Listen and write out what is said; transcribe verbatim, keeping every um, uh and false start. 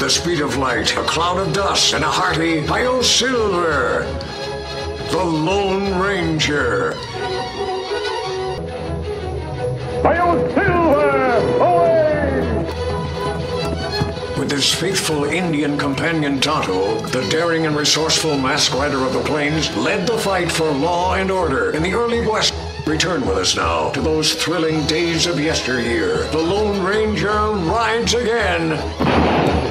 the speed of light, a cloud of dust, and a hearty "Hi-yo Silver!" The Lone Ranger. Hi-yo Silver! Away! With his faithful Indian companion Tonto, the daring and resourceful masked rider of the plains led the fight for law and order in the early West. Return with us now to those thrilling days of yesteryear. The Lone Ranger rides again.